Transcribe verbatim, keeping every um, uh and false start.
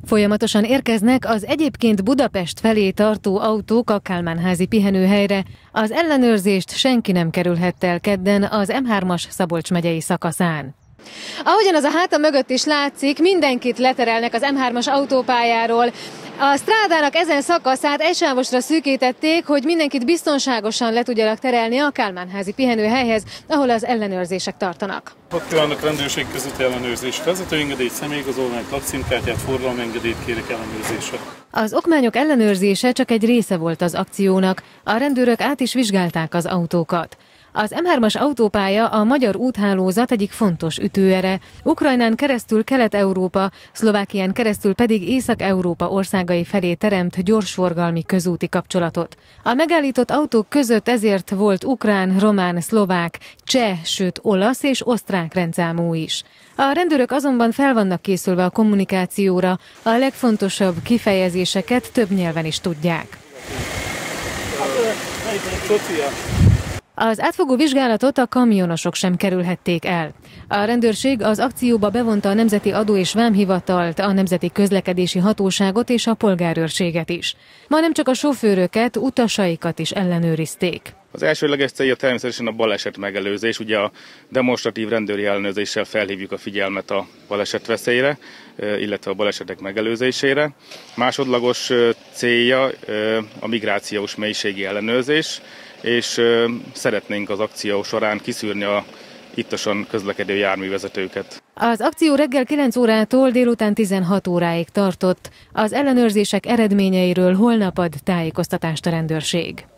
Folyamatosan érkeznek az egyébként Budapest felé tartó autók a Kálmán-házi pihenőhelyre. Az ellenőrzést senki nem kerülhette el kedden az M hármas Szabolcs megyei szakaszán. Ahogyan az a háta mögött is látszik, mindenkit leterelnek az M hármas autópályáról. A strádának ezen szakaszát egysávosra szűkítették, hogy mindenkit biztonságosan le tudjanak terelni a Kálmán-házi pihenőhelyhez, ahol az ellenőrzések tartanak. Hadd kívánok rendőrség közúti ellenőrzést, vezetőengedélyt, személyigazolványt, lakcímkártyát, forgalomengedélyt kérek ellenőrzésre. Az okmányok ellenőrzése csak egy része volt az akciónak. A rendőrök át is vizsgálták az autókat. Az M hármas autópálya a magyar úthálózat egyik fontos ütőere. Ukrajnán keresztül Kelet-Európa, Szlovákián keresztül pedig Észak-Európa országai felé teremt gyorsforgalmi közúti kapcsolatot. A megállított autók között ezért volt ukrán, román, szlovák, cseh, sőt olasz és osztrák rendszámú is. A rendőrök azonban fel vannak készülve a kommunikációra, a legfontosabb kifejezéseket több nyelven is tudják. Az átfogó vizsgálatot a kamionosok sem kerülhették el. A rendőrség az akcióba bevonta a Nemzeti Adó- és Vámhivatalt, a Nemzeti Közlekedési Hatóságot és a polgárőrséget is. Ma nem csak a sofőröket, utasaikat is ellenőrizték. Az elsődleges célja természetesen a baleset megelőzés. Ugye a demonstratív rendőri ellenőrzéssel felhívjuk a figyelmet a balesetveszélyre, illetve a balesetek megelőzésére. Másodlagos célja a migrációs mélységi ellenőrzés, és szeretnénk az akció során kiszűrni a ittasan közlekedő járművezetőket. Az akció reggel kilenc órától délután tizenhat óráig tartott. Az ellenőrzések eredményeiről holnap ad tájékoztatást a rendőrség.